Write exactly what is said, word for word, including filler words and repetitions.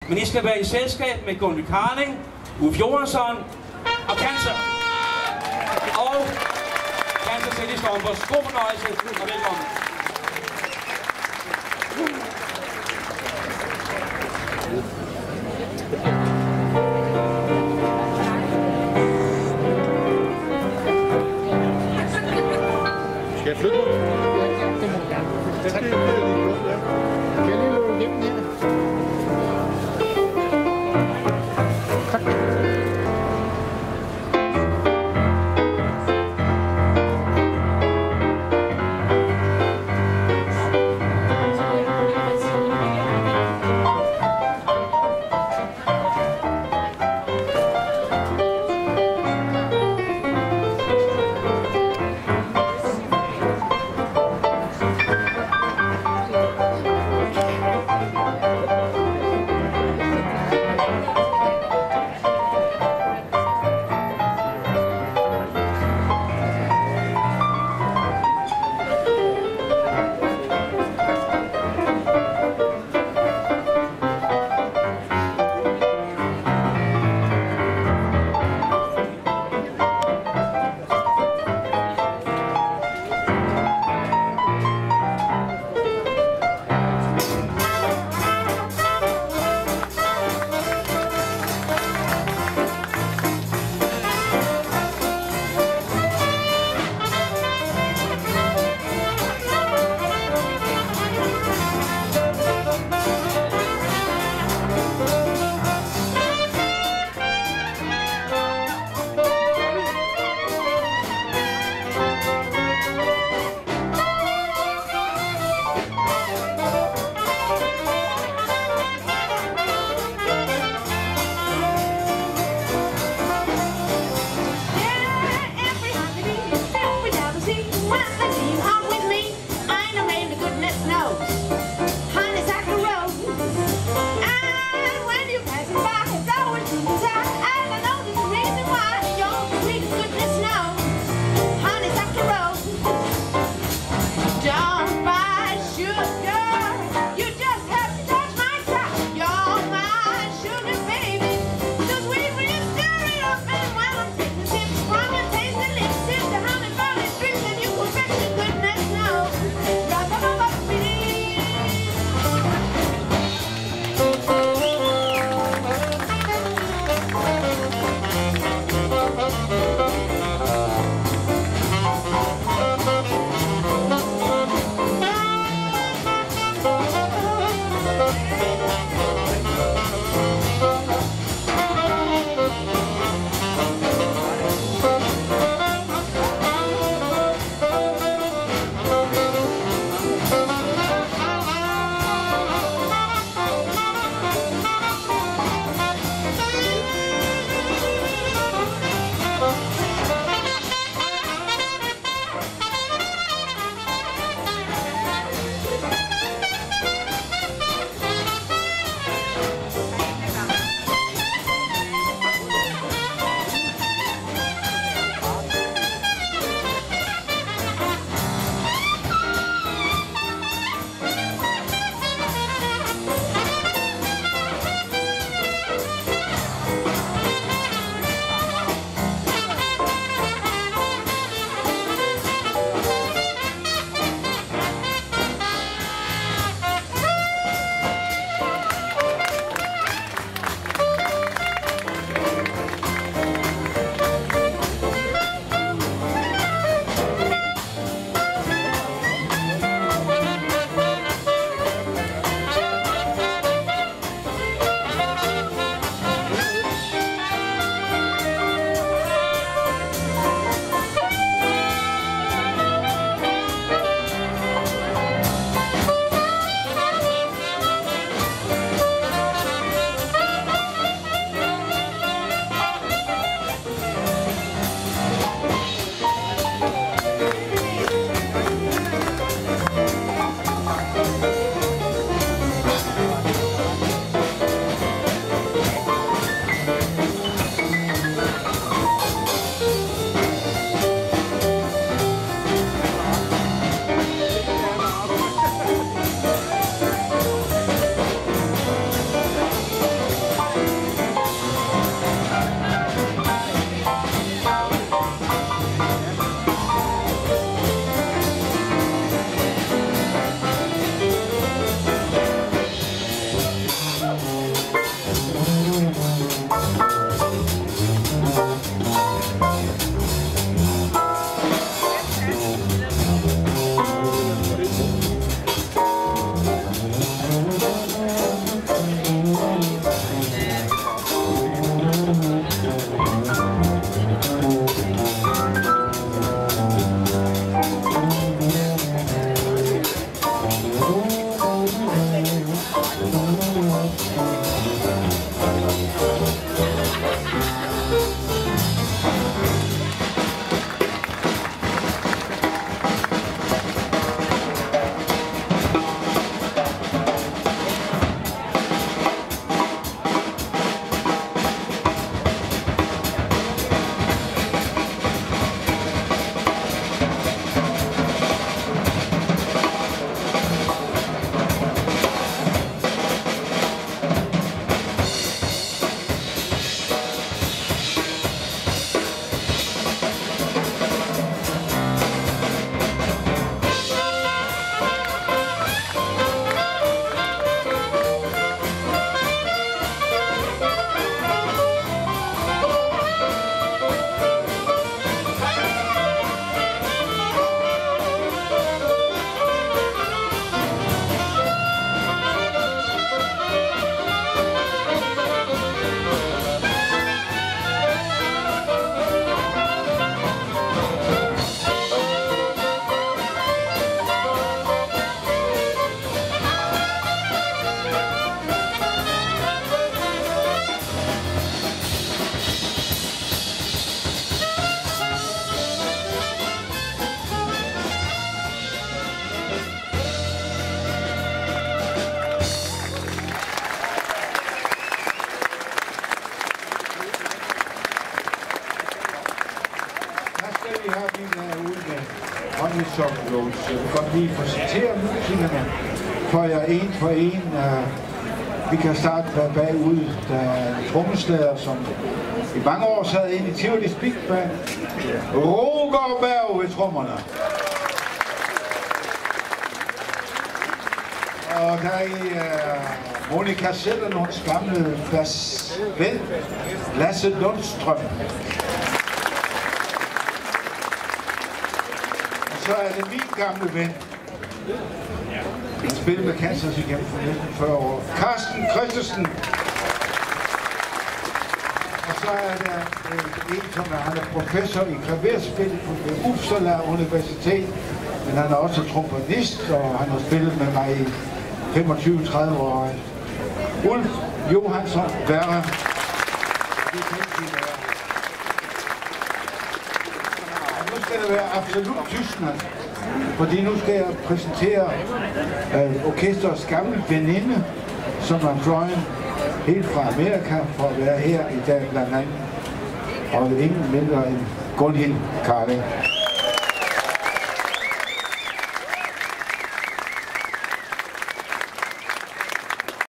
Men I skal være i selskab med Gunhild, Johansson og Cancer. Og Cancer til de Stompers. God fornøjelse og velkommen. Skal jeg flytte mig? Ja, det må jeg. Det er lige godt, ja. Kan jeg lige løbe igennem her? Tak. HONEYSUCKLE. Jeg vil godt lige præsentere musikerne for jer en for en. Vi kan starte bagud. Der er en trommeslager, som i mange år sad inde i Tivolis Big Band. Roger Berg ved trommerne. Og der er uh, Monika Sætterlunds gamle ven, Lasse Lundstrøm. Og så er det min gamle ven. Han spillede med Kansas igennem for næsten fyrre år. Karsten, Kristensen. Og så er der øh, en, som er, han er professor i klaverspil på Uppsala Universitet. Men han er også trombonist, og han har spillet med mig i femogtyve til tredive år. Ulf Johansson, Werre. Det kan ikke sige mere. Nu skal det være absolut tystnad, fordi nu skal jeg præsentere øh, orkestrets gamle veninde, som er fløjen helt fra Amerika for at være her i dag blandt andet. Og ingen mindre end Gunhild.